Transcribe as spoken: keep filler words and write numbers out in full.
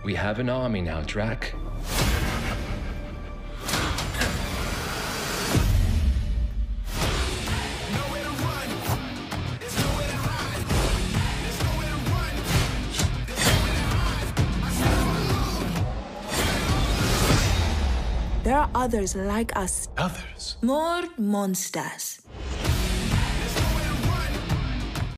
We have an army now, Drac. There are others like us. Others? More monsters.